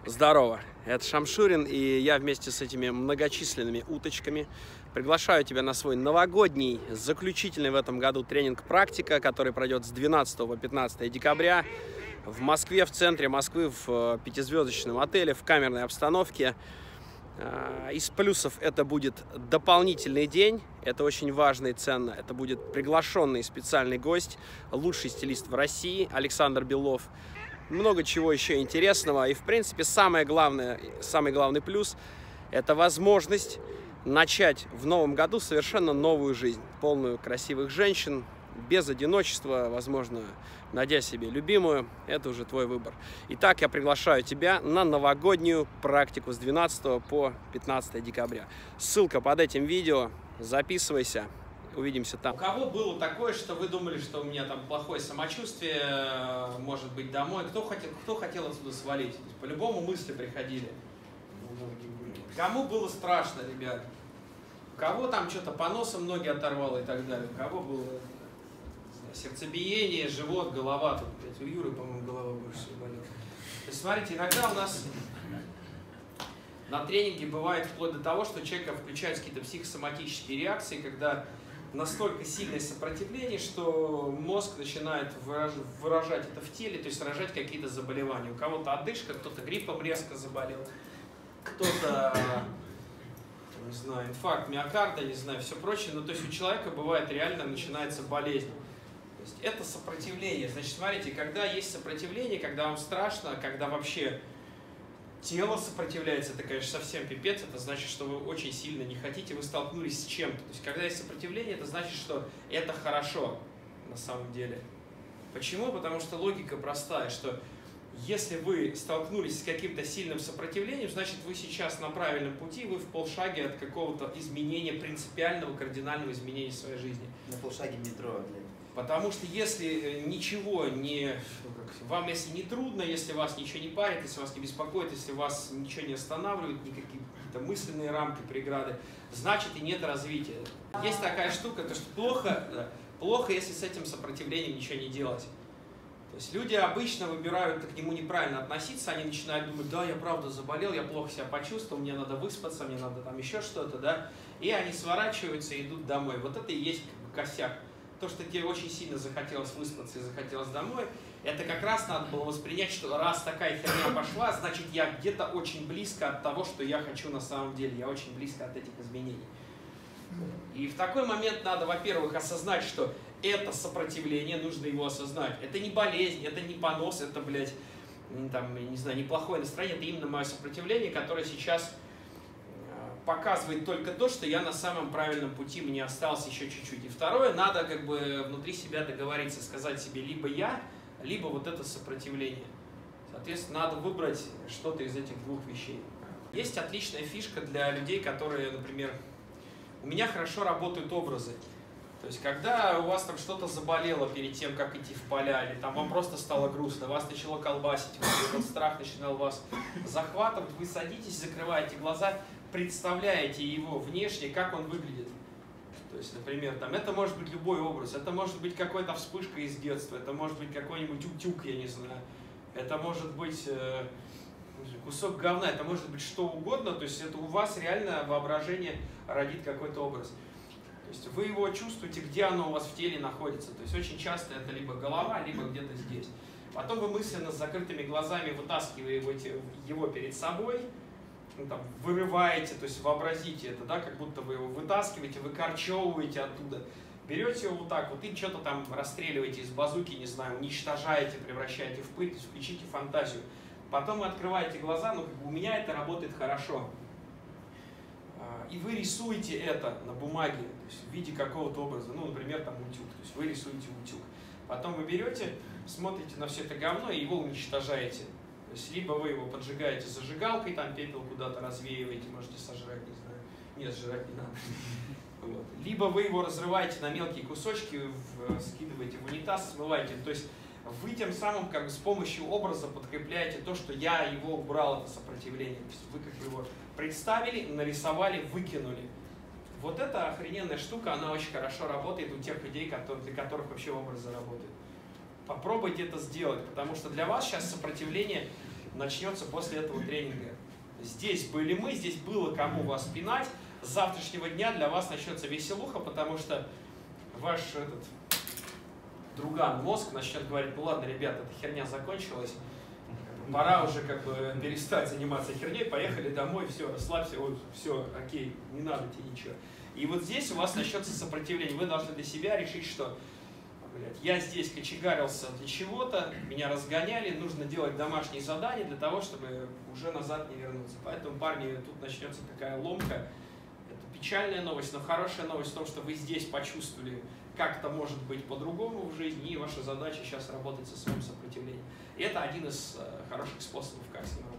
Здорово, это Шамшурин, и я вместе с этими многочисленными уточками приглашаю тебя на свой новогодний, заключительный в этом году тренинг «Практика», который пройдет с 12 по 15 декабря в Москве, в центре Москвы, в пятизвездочном отеле, в камерной обстановке. Из плюсов это будет дополнительный день, это очень важно и ценно. Это будет приглашенный специальный гость, лучший стилист в России Александр Белов. Много чего еще интересного. И, в принципе, самый главный плюс – это возможность начать в новом году совершенно новую жизнь, полную красивых женщин, без одиночества, возможно, найдя себе любимую. Это уже твой выбор. Итак, я приглашаю тебя на новогоднюю практику с 12 по 15 декабря. Ссылка под этим видео. Записывайся. Увидимся там. У кого было такое, что вы думали, что у меня там плохое самочувствие, может быть, домой? Кто хотел отсюда свалить? По-любому мысли приходили. Кому было страшно, ребят? У кого там что-то по носам ноги оторвало и так далее? У кого было сердцебиение, живот, голова? Тут, блядь, у Юры, по-моему, голова больше всего болела. То есть, смотрите, иногда у нас на тренинге бывает вплоть до того, что у человека включаются какие-то психосоматические реакции, когда настолько сильное сопротивление, что мозг начинает выражать это в теле, то есть выражать какие-то заболевания. У кого-то одышка, кто-то гриппом резко заболел, кто-то, не знаю, инфаркт миокарда, не знаю, все прочее. Ну, то есть у человека бывает реально начинается болезнь. То есть это сопротивление. Значит, смотрите, когда есть сопротивление, когда вам страшно, когда вообще тело сопротивляется, это, конечно, совсем пипец, это значит, что вы очень сильно не хотите, вы столкнулись с чем-то. То есть, когда есть сопротивление, это значит, что это хорошо на самом деле. Почему? Потому что логика простая, что если вы столкнулись с каким-то сильным сопротивлением, значит, вы сейчас на правильном пути, вы в полшаге от какого-то изменения, принципиального, кардинального изменения своей жизни. На полшаге метро, блядь. Потому что если ничего не... Вам если не трудно, если вас ничего не парит, если вас не беспокоит, если вас ничего не останавливает, никакие какие-то мысленные рамки, преграды, значит и нет развития. Есть такая штука, то что плохо, если с этим сопротивлением ничего не делать. То есть люди обычно выбирают к нему неправильно относиться, они начинают думать, да, я правда заболел, я плохо себя почувствовал, мне надо выспаться, мне надо там еще что-то, да, и они сворачиваются и идут домой. Вот это и есть как бы косяк. То, что тебе очень сильно захотелось выспаться и захотелось домой, это как раз надо было воспринять, что раз такая херня пошла, значит, я где-то очень близко от того, что я хочу на самом деле. Я очень близко от этих изменений. И в такой момент надо, во-первых, осознать, что это сопротивление, нужно его осознать. Это не болезнь, это не понос, это, блядь, там, не знаю, неплохое настроение, это именно мое сопротивление, которое сейчас показывает только то, что я на самом правильном пути, мне осталось еще чуть-чуть. И второе, надо как бы внутри себя договориться, сказать себе либо я, либо вот это сопротивление. Соответственно, надо выбрать что-то из этих двух вещей. Есть отличная фишка для людей, которые, например, у меня хорошо работают образы. То есть, когда у вас там что-то заболело перед тем, как идти в поля, или там вам просто стало грустно, вас начало колбасить, этот страх начинал вас захватывать, вы садитесь, закрываете глаза, представляете его внешне, как он выглядит. То есть, например, там, это может быть любой образ, это может быть какая-то вспышка из детства, это может быть какой-нибудь утюг, я не знаю, это может быть кусок говна, это может быть что угодно, то есть это у вас реально воображение родит какой-то образ. То есть вы его чувствуете, где оно у вас в теле находится. То есть очень часто это либо голова, либо где-то здесь. Потом вы мысленно с закрытыми глазами вытаскиваете его перед собой, ну, там, вырываете, то есть вообразите это, да, как будто вы его вытаскиваете, выкорчевываете оттуда, берете его вот так вот и что-то там расстреливаете из базуки, не знаю, уничтожаете, превращаете в пыль, включите фантазию. Потом вы открываете глаза, ну, как бы у меня это работает хорошо. И вы рисуете это на бумаге, то есть в виде какого-то образа, ну, например, там утюг, то есть вы рисуете утюг. Потом вы берете, смотрите на все это говно и его уничтожаете. То есть либо вы его поджигаете зажигалкой, там пепел куда-то развеиваете, можете сожрать, не знаю. Нет, сжирать не надо. Вот. Либо вы его разрываете на мелкие кусочки, скидываете в унитаз, смываете. То есть вы тем самым как бы с помощью образа подкрепляете то, что я его убрал, это сопротивление. То есть вы как бы его представили, нарисовали, выкинули. Вот эта охрененная штука, она очень хорошо работает у тех людей, для которых вообще образы работают. Попробуйте это сделать, потому что для вас сейчас сопротивление начнется после этого тренинга. Здесь были мы, здесь было кому вас пинать. С завтрашнего дня для вас начнется веселуха, потому что ваш друган мозг начнет говорить: ну ладно, ребята, эта херня закончилась, пора уже как бы перестать заниматься херней, поехали домой, все, расслабься, вот, все, окей, не надо тебе ничего. И вот здесь у вас начнется сопротивление. Вы должны для себя решить, что я здесь кочегарился для чего-то, меня разгоняли, нужно делать домашние задания для того, чтобы уже назад не вернуться. Поэтому, парни, тут начнется такая ломка. Это печальная новость, но хорошая новость в том, что вы здесь почувствовали, как это может быть по-другому в жизни, и ваша задача сейчас работать со своим сопротивлением. И это один из хороших способов, как с ним работать.